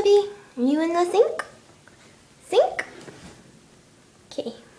baby? Are you in the sink? Sink? Okay.